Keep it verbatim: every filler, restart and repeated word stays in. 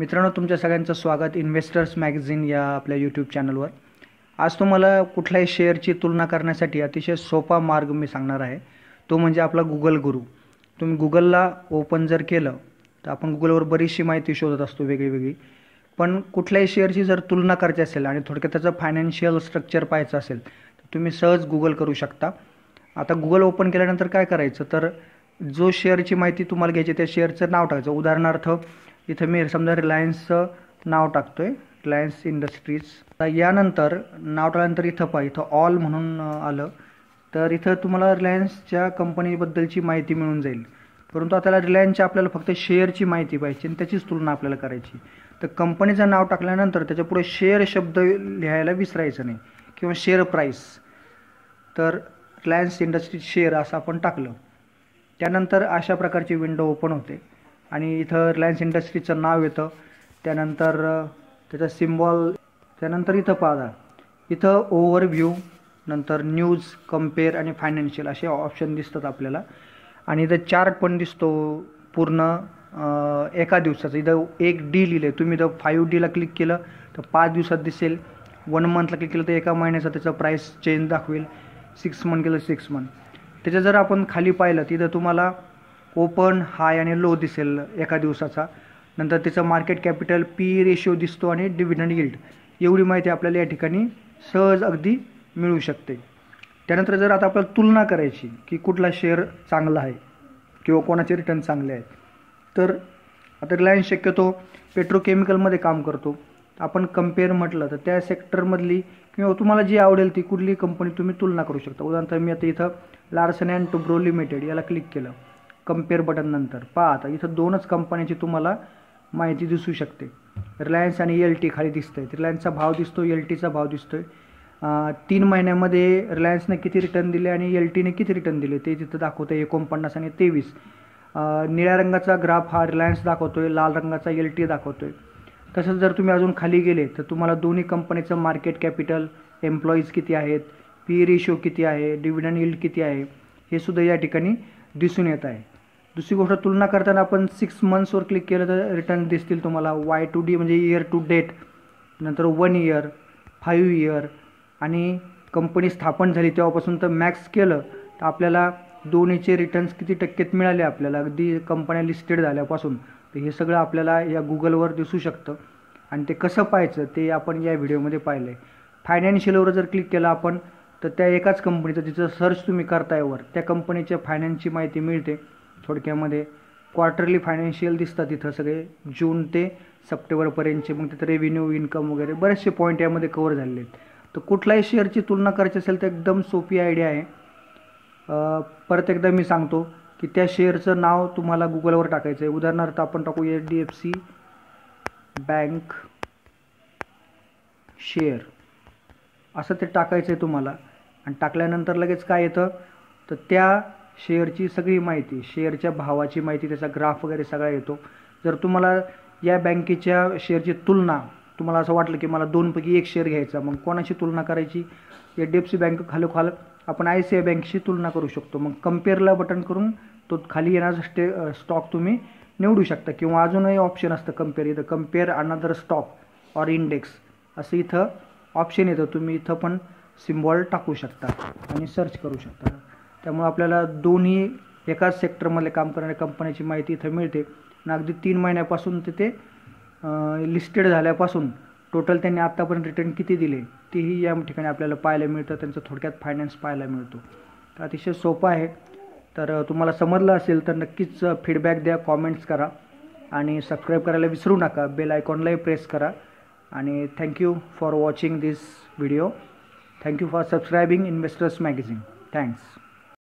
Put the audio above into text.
मित्रांनो, तुमच्या सगळ्यांचं स्वागत इन्व्हेस्टर्स मॅगझिन या आपल्या यूट्यूब चॅनलवर। आज तुम्हाला कुठल्याही शेअरची तुलना करण्यासाठी अतिशय सोपा मार्ग मी सांगणार आहे, तो म्हणजे आपला गुगल गुरु। तुम्ही गुगलला ओपन जर केलं तर आपण गुगलवर बरीचशी माहिती शोधत असतो वेगळी वेगळी, पण कुठल्याही शेअरची जर तुलना करायची असेल आणि थोडक्यात त्याचं फायनान्शियल स्ट्रक्चर पाहायचं असेल तर तुम्ही सहज गुगल करू शकता। आता गुगल ओपन केल्यानंतर काय करायचं, तर जो शेअरची माहिती तुम्हाला घ्यायची त्या शेअरचं नाव टाकायचं। उदाहरणार्थ इथं मी समजा रिलायन्सचं नाव टाकतोय, रिलायन्स इंडस्ट्रीज। तर यानंतर नाव टाकल्यानंतर इथं पहा, इथं ऑल म्हणून आलं, तर इथं तुम्हाला रिलायन्सच्या कंपनीबद्दलची माहिती मिळून जाईल। परंतु आता रिलायन्सच्या आपल्याला फक्त शेअरची माहिती पाहिजे आणि त्याचीच तुलना आपल्याला करायची। तर कंपनीचं नाव टाकल्यानंतर त्याच्यापुढे शेअर शब्द लिहायला विसरायचं नाही किंवा शेअर प्राईस। तर रिलायन्स इंडस्ट्रीज शेअर असं आपण टाकलं, त्यानंतर अशा प्रकारची विंडो ओपन होते आणि इथं रिलायन्स इंडस्ट्रीजचं नाव येतं, त्यानंतर त्याचा सिम्बॉल, त्यानंतर इथं पाहा, इथं ओव्हरव्ह्यू, नंतर न्यूज, कंपेअर आणि फायनान्शियल असे ऑप्शन दिसतात आपल्याला। आणि इथं चार्ट पण दिसतो पूर्ण एका दिवसाचं। इथं एक डी लिहिले, तुम्ही इथं फाईव्ह डीला क्लिक केलं तर पाच दिवसात दिसेल, वन मंथला क्लिक केलं तर एका महिन्याचा त्याचा प्राईस चेंज दाखवेल, सिक्स मंथ केलं सिक्स मंथ। त्याच्या जर आपण खाली पाहिलं तिथं तुम्हाला ओपन, हाय आणि लो दिसेल एका दिवसाचा। नंतर त्याचं मार्केट कॅपिटल, पी रेशिओ दिसतो आणि डिव्हिडंड यील्ड, एवढी माहिती आपल्याला या ठिकाणी सहज अगदी मिळू शकते। त्यानंतर जर आता आपल्याला तुलना करायची की कुठला शेअर चांगला आहे किंवा कोणाचे रिटर्न चांगले आहेत, तर आता रिलायन्स शक्यतो पेट्रोकेमिकलमध्ये काम करतो। आपण कंपेअर म्हटलं तर त्या सेक्टरमधली किंवा तुम्हाला जी आवडेल ती कुठली कंपनी तुम्ही तुलना करू शकता। उदाहरणार्थ मी आता इथं लार्सन अँड टुब्रो लिमिटेड याला क्लिक केलं, कंपेअर बटन नंतर पहा, आता इथं दोनच कंपन्यांची तुम्हाला माहिती दिसू शकते, रिलायन्स आणि एल टी खाली दिसतंय। रिलायन्सचा भाव दिसतो, एल टीचा भाव दिसतोय, तीन महिन्यामध्ये रिलायन्सने किती रिटर्न दिले आणि एल टीने किती रिटर्न दिले ते तिथं दाखवतं, एकोणपन्नास आणि तेवीस। निळ्या रंगाचा ग्राफ हा रिलायन्स दाखवतोय, लाल रंगाचा एल टी दाखवतोय। तसंच जर तुम्ही अजून खाली गेले तर तुम्हाला दोन्ही कंपनीचं मार्केट कॅपिटल, एम्प्लॉईज किती आहेत, पी रेशिओ किती आहे, डिव्हिडंड यील्ड किती आहे, हे सुद्धा या ठिकाणी दिसून येत आहे। दुसरी गोष्ट, तुलना करताना आपण सिक्स मंथ्सवर क्लिक केलं तर रिटर्न दिसतील तुम्हाला, वाय टू डी म्हणजे इयर टू डेट, नंतर वन इयर, फाईव्ह इयर आणि कंपनी स्थापन झाली तेव्हापासून तर मॅक्स केलं तर आपल्याला दोन्हीचे रिटर्न्स किती टक्केत मिळाले आपल्याला अगदी कंपन्या लिस्टेड झाल्यापासून, तर हे सगळं आपल्याला या गुगलवर दिसू शकतं। आणि ते कसं पाहायचं ते आपण या व्हिडिओमध्ये पाहिलं आहे। फायनान्शियलवर जर क्लिक केलं आपण तर त्या एकाच कंपनीचं तिचं सर्च तुम्ही करताय वर, त्या कंपनीच्या फायनान्सची माहिती मिळते। थोडक्यामध्ये क्वार्टरली फायनान्शियल दिसतात इथं सगळे, जून ते सप्टेंबरपर्यंतचे, मग तिथं रेव्हेन्यू, इन्कम वगैरे बरेचसे पॉईंट यामध्ये कवर झालेले आहेत। तर कुठल्याही शेअरची तुलना करायची असेल तर एकदम सोपी आयडिया आहे। परत एकदा मी सांगतो की त्या शेअरचं नाव तुम्हाला गुगलवर टाकायचं आहे। उदाहरणार्थ आपण टाकू H D F C bank share असं ते टाकायचं आहे तुम्हाला, आणि टाकल्यानंतर लगेच काय येतं तर त्या शेअरची सगळी माहिती, शेअरच्या भावाची माहिती, त्याचा ग्राफ वगैरे सगळा येतो। जर तुम्हाला या बँकेच्या शेअरची तुलना, तुम्हाला असं वाटलं की मला दोनपैकी एक शेअर घ्यायचा, मग कोणाशी तुलना करायची, H D F C bank खालोखाल आपण आय सी आय बँकशी तुलना करू शकतो। मग कंपेअरला बटन करून तो खाली येणारा स्टे स्टॉक तुम्ही निवडू शकता, किंवा अजूनही ऑप्शन असतं कंपेअर, इथं compare another stock or index असं इथं ऑप्शन येतं, तुम्ही इथं पण सिम्बॉल टाकू शकता आणि सर्च करू शकता। त्यामुळे आपल्याला दोन्ही एकाच सेक्टरमध्ये काम करणाऱ्या कंपन्याची माहिती इथं मिळते आणि अगदी तीन महिन्यापासून तिथे लिस्टेड झाल्यापासून टोटल त्यांनी आत्तापर्यंत रिटर्न किती दिले तेही या ठिकाणी आपल्याला पाहायला मिळतं, त्यांचं थोडक्यात फायनान्स पाहायला मिळतो। तर अतिशय सोपं आहे। तर तुम्हाला समजलं असेल तर नक्कीच फीडबॅक द्या, कॉमेंट्स करा आणि सबस्क्राईब करायला विसरू नका, बेल आयकॉनलाही प्रेस करा। आणि thank you for watching this video, thank you for subscribing Investors Magazine, thanks.